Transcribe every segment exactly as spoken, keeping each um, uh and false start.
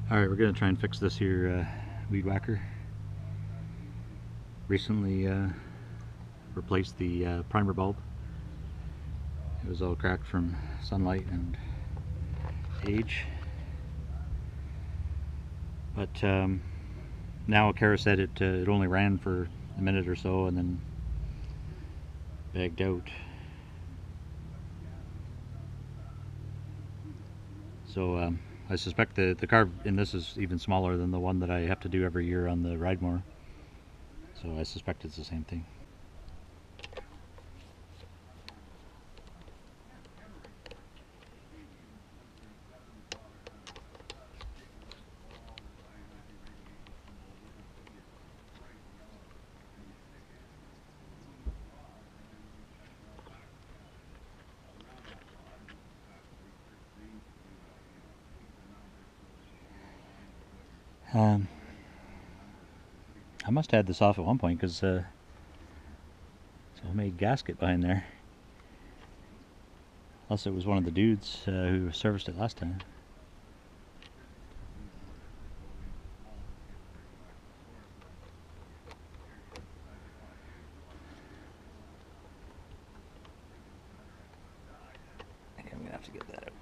Alright, we're going to try and fix this here uh, weed whacker. Recently uh, replaced the uh, primer bulb. It was all cracked from sunlight and age. But um, now Kara said it, uh, it only ran for a minute or so and then bagged out. So um, I suspect the, the carb in this is even smaller than the one that I have to do every year on the ride mower. So I suspect it's the same thing. Um, I must have had this off at one point because uh, it's a homemade gasket behind there. Unless it was one of the dudes uh, who serviced it last time. I think I'm gonna have to get that out.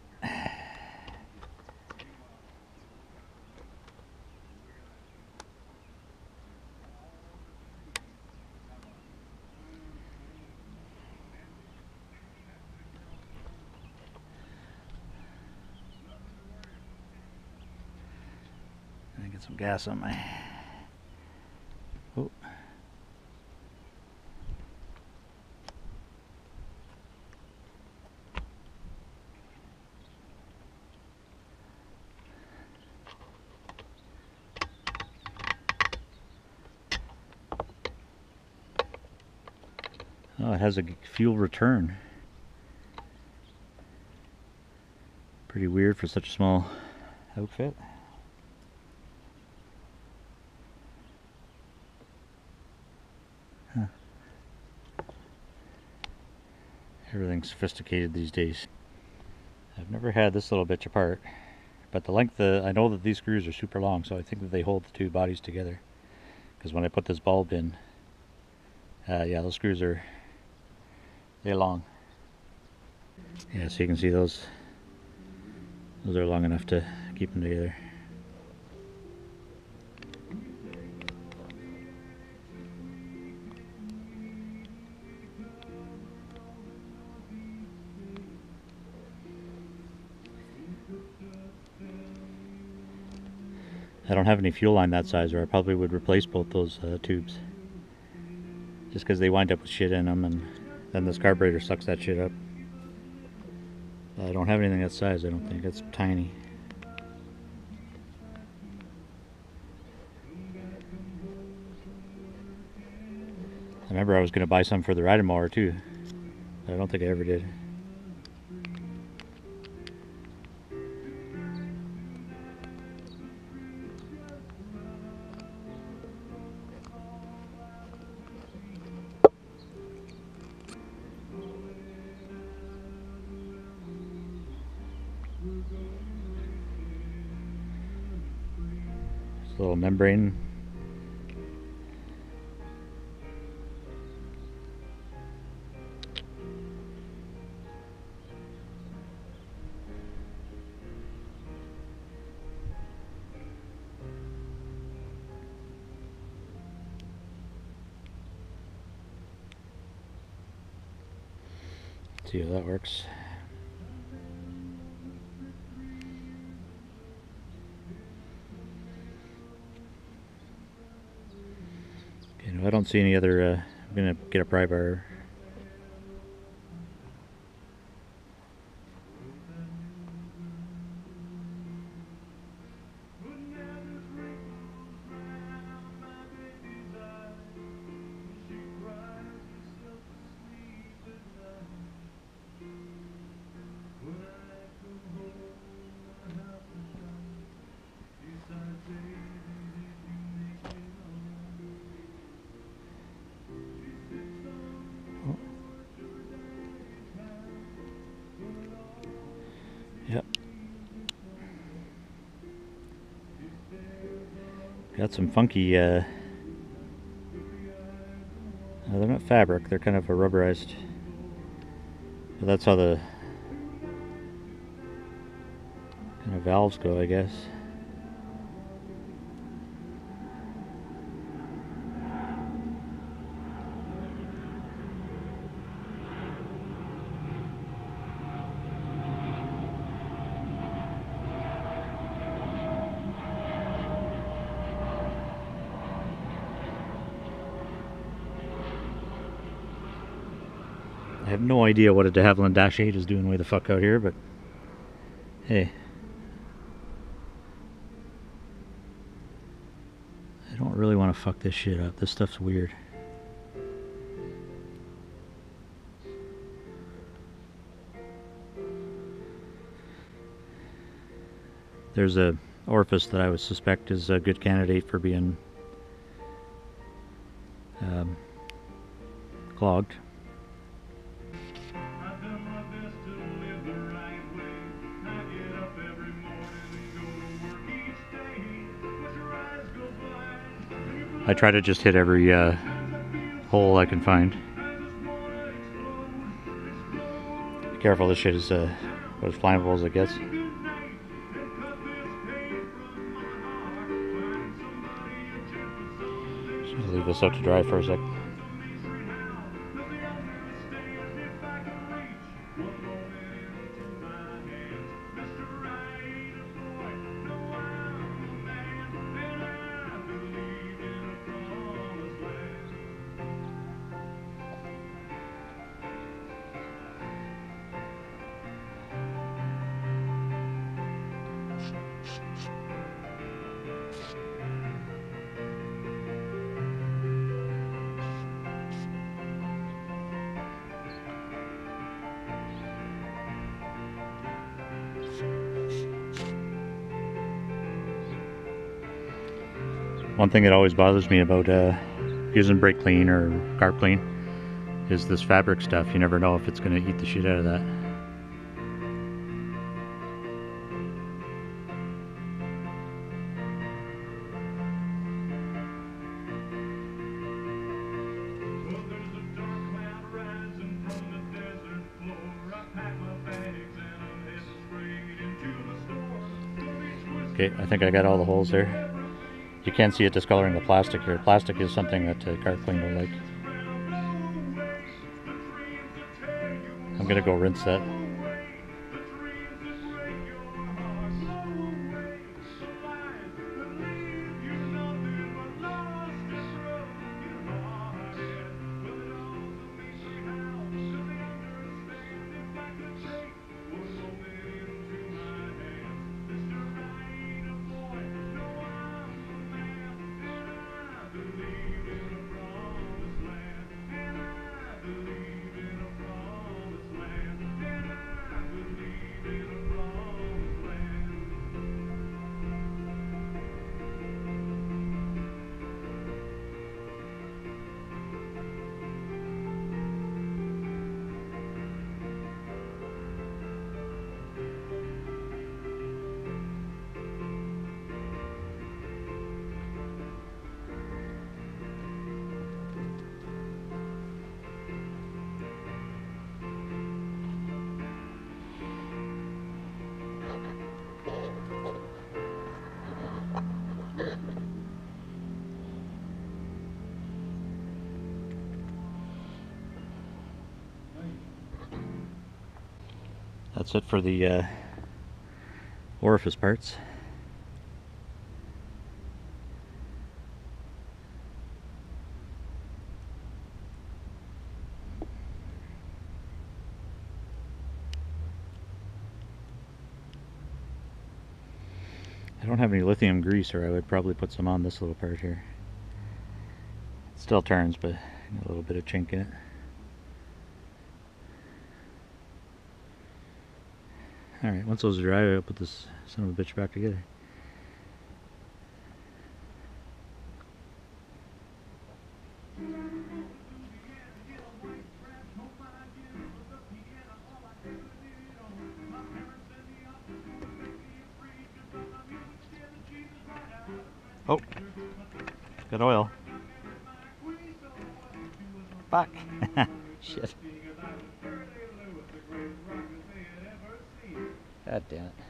I get some gas on my. Oh. Oh, it has a fuel return. Pretty weird for such a small outfit. Huh. Everything's sophisticated these days. I've never had this little bitch apart, but the length, uh, I know that these screws are super long, so I think that they hold the two bodies together. Because when I put this bulb in, uh, yeah, those screws are, they're long. Yeah, so you can see those, those are long enough to keep them together. I don't have any fuel line that size, or I probably would replace both those uh, tubes. Just because they wind up with shit in them, and then this carburetor sucks that shit up. I don't have anything that size, I don't think. It's tiny. I remember I was going to buy some for the rider mower too, but I don't think I ever did. This little membrane. See how that works. Okay, no, I don't see any other. Uh, I'm gonna get a pry bar. Got some funky, uh, no, they're not fabric, they're kind of a rubberized, but that's how the kind of valves go, I guess. I have no idea what a de Havilland Dash eight is doing way the fuck out here, but hey. I don't really want to fuck this shit up. This stuff's weird. There's a orifice that I would suspect is a good candidate for being um, clogged. I try to just hit every uh, hole I can find. Be careful, this shit is uh, about as flammable as it gets. Just gonna leave this out to dry for a sec. One thing that always bothers me about uh, using brake clean or carb clean is this fabric stuff. You never know if it's going to eat the shit out of that. Okay, I think I got all the holes there. You can see it discoloring the plastic here. Plastic is something that uh, carb clean will like. I'm gonna go rinse that. That's it for the uh, orifice parts. I don't have any lithium grease, or I would probably put some on this little part here. It still turns, but a little bit of chink in it. Alright, once those are dry, I'll put this son of a bitch back together. Oh, Good oil. Fuck. Shit. God damn it.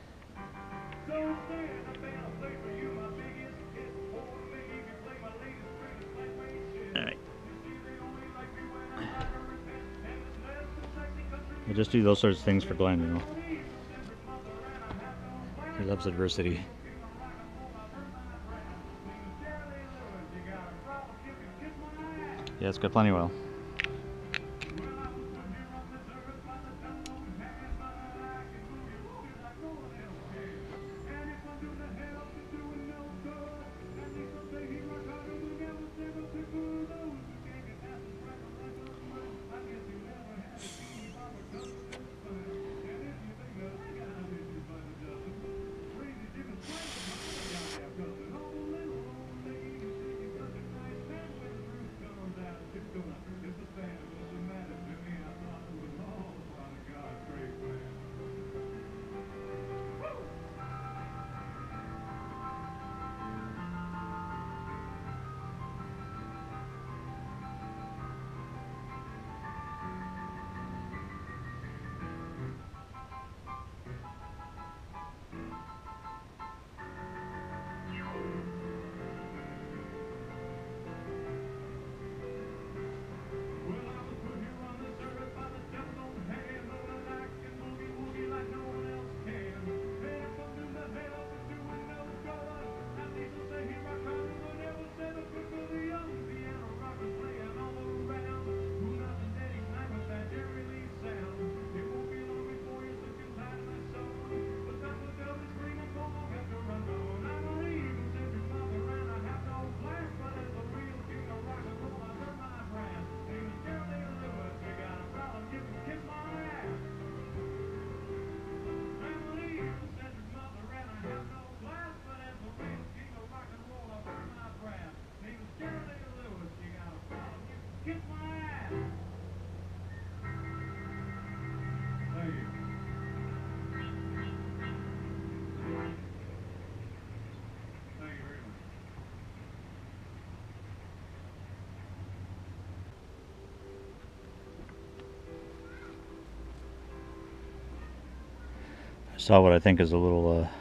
Alright. We'll just do those sorts of things for Glenn, you know. He loves adversity. Yeah, it's got plenty of oil. I saw what I think is a little uh,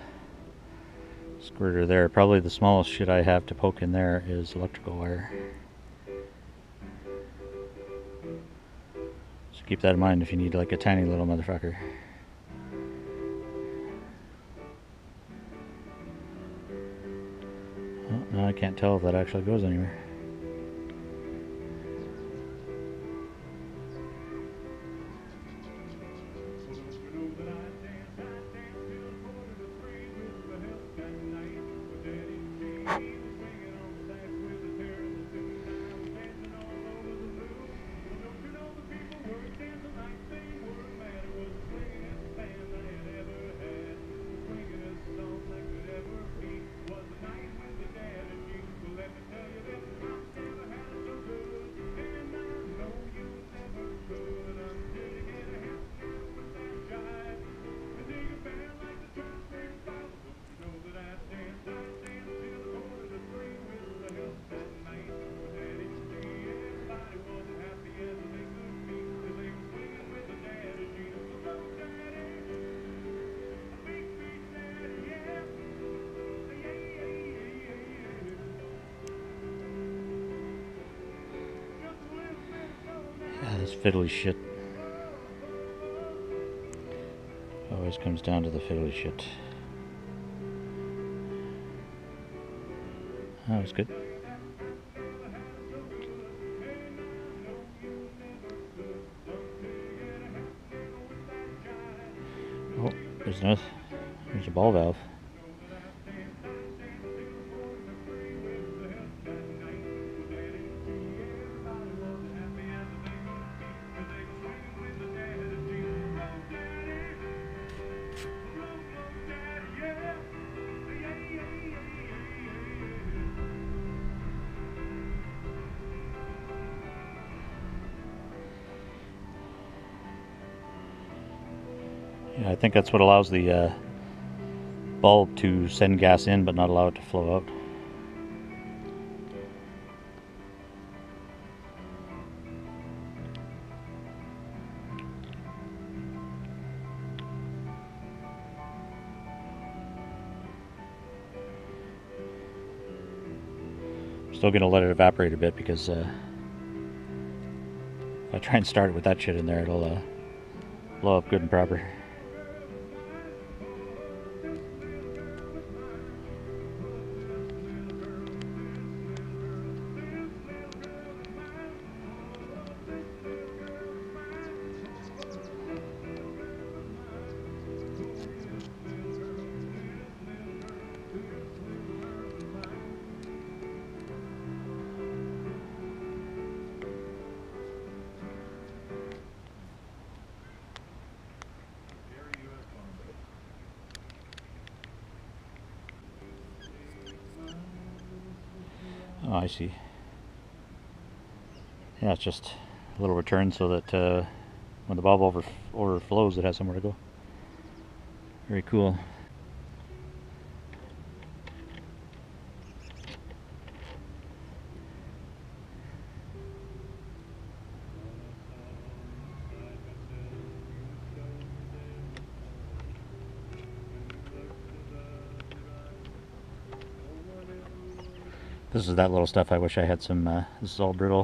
squirter there. Probably the smallest shit I have to poke in there is electrical wire. So keep that in mind if you need like a tiny little motherfucker. Well, now I can't tell if that actually goes anywhere. This fiddly shit always comes down to the fiddly shit. That was good. Oh, there's another. There's a ball valve. Yeah, I think that's what allows the uh, bulb to send gas in but not allow it to flow out. Still gonna let it evaporate a bit because uh, if I try and start it with that shit in there, it'll uh, blow up good and proper. Oh, I see. Yeah, it's just a little return so that uh, when the bulb over overflows, it has somewhere to go. Very cool. This is that little stuff I wish I had some, uh, this is all brittle.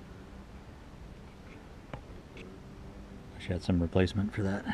Wish I had some replacement for that.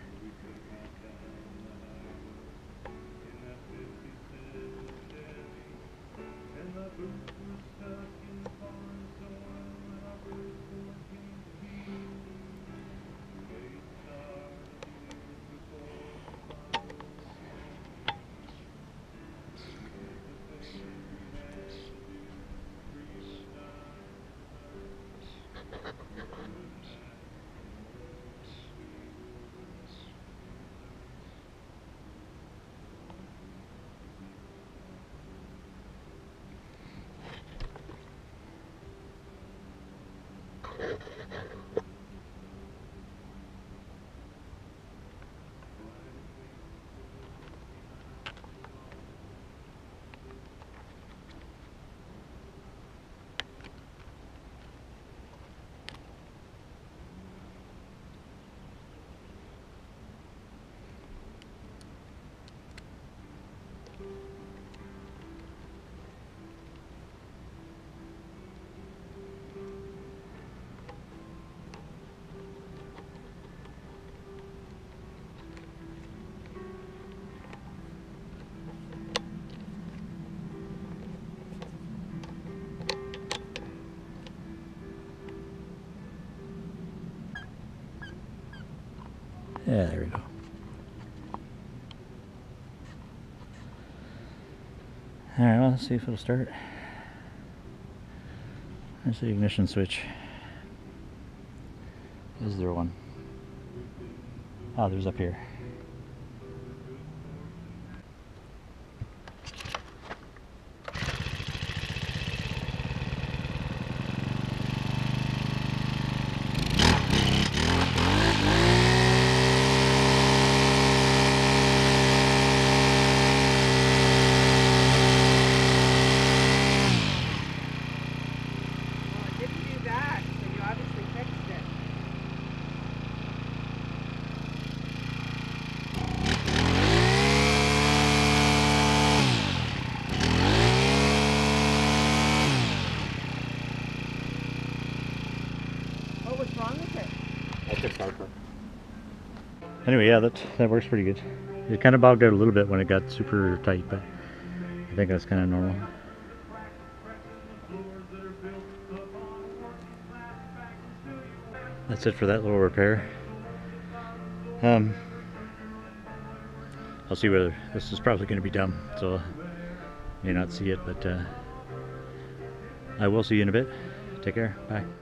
Yeah, there we go. Alright, well, let's see if it'll start. There's the ignition switch. Is there one? Oh, there's up here. What's wrong with it? I fixed our car. Anyway, yeah, that that works pretty good. It kind of bogged out a little bit when it got super tight, but I think that's kind of normal. That's it for that little repair. Um, I'll see whether this is probably going to be dumb, so I may not see it, but uh, I will see you in a bit. Take care. Bye.